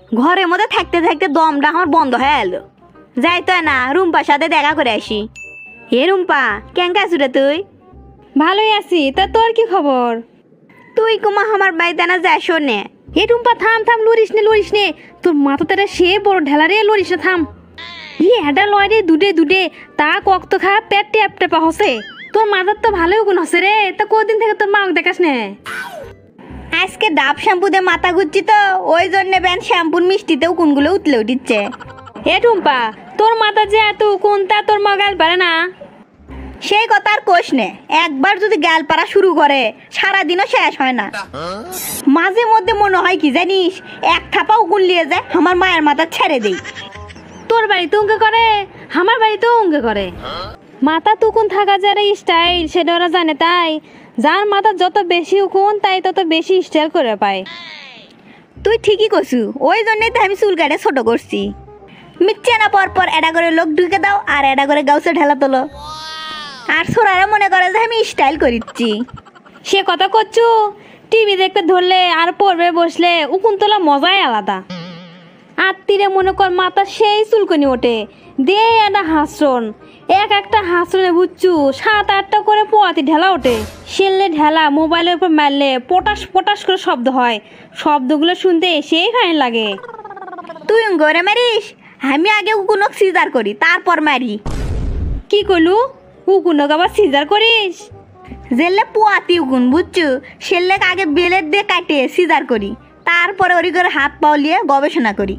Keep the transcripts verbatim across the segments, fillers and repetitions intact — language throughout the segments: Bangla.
ঘরের মধ্যে থাকতে থাকতে দমটা আমার বন্ধ হয়ে এলো। যাই তো না, রুম্পার সাথে দেখা করে আসি। হে রুম্পা, কেন আছো রে তুই? ভালোই আছি, তা তোর কি খবর? তুই কুমা আমার বাড়িতে না যাস নে। হে টুম্পা, থাম থাম, লড়িস নে লড়িস নে, তোর মাথা তারা সে বড় ঢেলা রে, লড়িস না, থাম। ই এটা লয় রে, দুডে দুডে তা কক্ত খা, পেট টেপ টেপা হসে। তোর মাথার তো ভালোই গুণ হসে রে, তা কদিন থেকে তোর মাক দেখাস নে? আজকে ডাব শ্যাম্পু দিয়ে মাথা ঘুরছি তো, ওই জন্য ব্যান শ্যাম্পুর মিষ্টিতেও কোনগুলো উতলে উঠিচ্ছে। হে টুম্পা, তোর মাথা যে এত কোন তা তোর মা গাল পারে না? সেই কথা আর কোষ নে, একবার যদি গাল পাড়া শুরু করে সারাদিনও শেষ হয় না। মাঝে মধ্যে মনে হয় কি জানিস, এক থাপা উকুন লিয়ে যায় আমার মায়ের মাথা ছেড়ে দেই। তোর বাড়িতে উঙ্গে করে, আমার বাড়িতেও উঙ্গে করে। মাথা তুকুন থাকা যারা স্টাইল সেটা ওরা জানে, তাই যার মাথা যত বেশি উকুন তাই তত বেশি স্টাইল করে পায়। তুই ঠিকই কছু, ওই জন্যই তো আমি চুল কাটে ছোট করছি। মিথ্যে না পর পর এটা করে লোক ঢুকে দাও আর এটা করে গাউসে ঢেলা তোলো, আর ছোড়ারা মনে করে যে আমি স্টাইল করিচ্ছি। সে কথা করছু, টিভি দেখতে ধরলে আর পড়বে বসলে উকুন তোলা মজাই আলাদা। আত্মীরে মনে কর মাথা সেই চুলকনি ওঠে, দে একটা হাসরন, এক একটা হাসরনে বুঝছু সাত আটটা করে পোয়াতি ঢেলা ওঠে। সেললে ঢেলা মোবাইলের উপর মারলে পটাশ পটাশ করে শব্দ হয়, শব্দগুলো শুনতে সেই ফাইন লাগে। তুই ঘরে মারিস, আমি আগে উকুন সিজার করি তারপর মারি। কি করলু? উকুনক আবার সিজার করিস? জেলে পোয়াতি উকুন বুঝছু, সেললে আগে বেলের দিয়ে কাটে সিজার করি, তারপরে ওরি করে হাত পাও লিয়ে গবেষণা করি।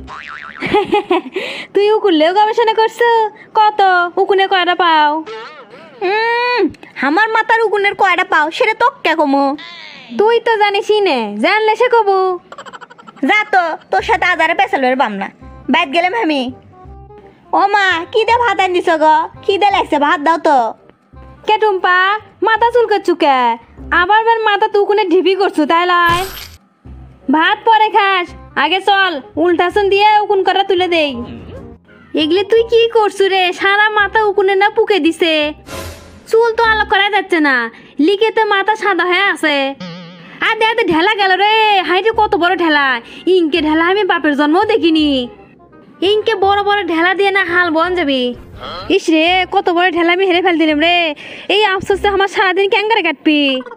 তুই উকুনলেও গবেষণা করছো? কত উকুনে কয়টা পাও? হুম, আমার মাথার উকুনের কয়টা পাও সেটা তো কে কমো? তুই তো জানিসই নে, জানলে সে কবু। যা তো, তোর সাথে আদারে পেছালের বাম না, বাইর গেলাম আমি। ও মা, কি দে ভাত আন দিছ গো? কি দে লাগছে, ভাত দাও তো। কে টুম্পা, মাথা চুলকাচ্ছু কে? আবার বের মাথা তুকুনে ঢিপি করছু তাই লাই? ভাত পরে খাস, আগে চল উল্টাসন দিয়ে উকুন করা তুলে দেই। এগুলি তুই কি করছু রে? সারা মাথা উকুনে না পুকে দিছে, চুল তো আলো করা যাচ্ছে না, লিখে তো মাথা সাদা হয়ে আছে। আর দেখ ঢেলা গেল রে, হাইটে কত বড় ঢেলা, ইনকে ঢেলা আমি বাপের জন্মও দেখিনি। ইনকে বড় বড় ঢেলা দিয়ে না হাল বন যাবি। ইস রে, কত বড় ঢেলা আমি হেরে ফেল দিলাম রে, এই আফসোসে আমার সারাদিন ক্যাঙ্গারে কাটবি।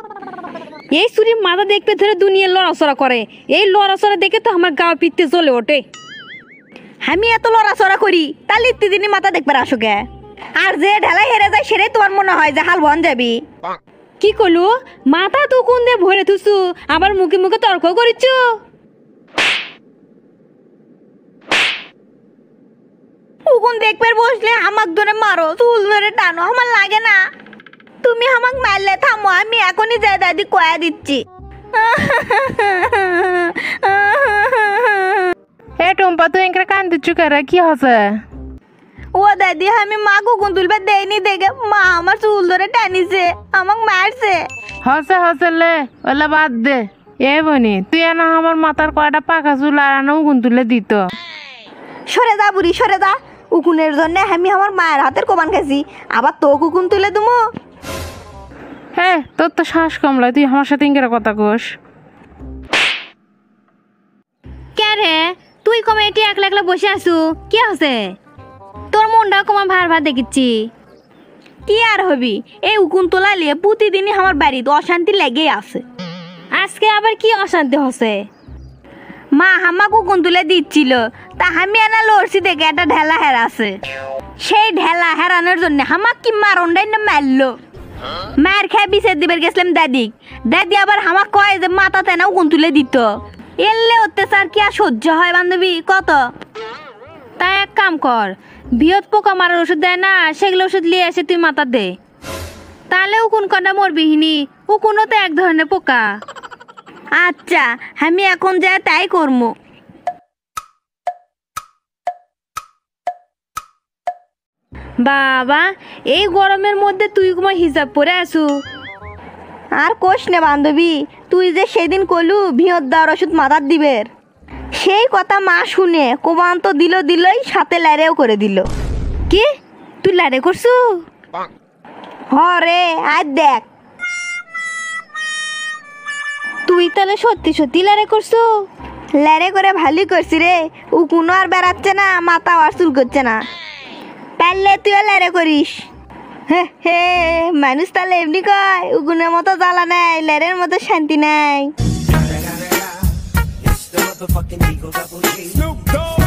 এই চুরির মাথা দেখবে ধরে দুনিয়া লড়াচড়া করে, এই লড়াচড়া দেখে তো আমার গা পিত্তে জ্বলে ওঠে। আমি এত লড়াচড়া করি তাহলে ইত্তিদিনই মাথা দেখবে আসো কে? আর যে ঢেলাই হেরে যায় সেটাই তোমার মনে হয় যে হাল বন যাবি। কি করলু? মাথা তো কোন দিয়ে ভরে থুসু, আবার মুখে মুখে তর্ক করিচ্ছ। উকুন দেখবে বসলে আমাক ধরে মারো, চুল ধরে টানো, আমার লাগে না। তুমি আমাক মারলে থামো, আমি এখনই যাই দাদি কয়া দিচ্ছি। এ টুম্পা, তুই এখানে কান্দিচ্ছু কেরে, কি হচ্ছে? ও দাদি, আমি মা উকুন তুলবে দেয়নি দেখে মা আমার চুল ধরে টানিছে, আমাক মারছে। হসে হসে লে, ওলা বাদ দে। এ বনি, তুই না আমার মাথার কয়টা পাকা চুল আর আনা উকুন তুলে দিত। সরে যা বুড়ি, সরে যা। উকুনের জন্য আমি আমার মায়ের হাতের কোবান খাইছি, আবার তো উকুন তুলে দুমো? হ্যাঁ, তোর তো শ্বাস কমলা, তুই আমার সাথে ইংরেজি কথা কোস। কে রে, তুই কমে এটি একলা একলা বসে আসু, কি আছে? তোর মনটা কমা ভার ভার দেখিচ্ছি। কি আর হবি, এই উকুন তোলা লিয়ে প্রতিদিনই আমার বাড়িতে অশান্তি লেগেই আছে। আজকে আবার কি অশান্তি হচ্ছে? মা হামাক উকুন তুলে দিচ্ছিল, তা আমি এনা লড়ছি দেখে একটা ঢেলা হেরাছে। সেই ঢেলা হেরানোর জন্য হামাক কি মারন্ডাই না মারলো। মার খেয়ে বিছের দিবের গেছিলাম দাদি, দাদি আবার হামাক কয় যে মাথাতে না উকুন তুলে দিত। এলে অত্যাচার কি আর সহ্য হয় বান্ধবী, কত? তাই এক কাম কর, বৃহৎ পোকা মারার ওষুধ দেয় না, সেগুলো ওষুধ নিয়ে এসে তুই মাথা দে, তাহলে উকুন কন্ডা মরবিহিনি। উকুনও তো এক ধরনের পোকা। আচ্ছা, আমি এখন যা তাই করবো। বাবা, এই গরমের মধ্যে তুই তোমার হিসাব পরে আসু। আর কোষ নে বান্ধবী, তুই যে সেদিন কলু ভিয়ত দেওয়ার ওষুধ মাথার দিবের, সেই কথা মা শুনে কোবান তো দিল দিলই, সাথে ল্যারেও করে দিল। কি তুই লারে করছু? হরে আজ দেখ। তুই তাহলে সত্যি সত্যি লারে করছু? লেরে করে ভালোই করছি রে উকুনো আর বেড়াচ্ছে না মাথা আর চুল করছে না পারলে তুইও লেরে করিস হে হে মানুষ তাহলে এমনি কয় উকুনের মতো জ্বালা নাই লেরের মতো শান্তি নাই It's the motherfucking Eagle Double G. Snoop Dogg.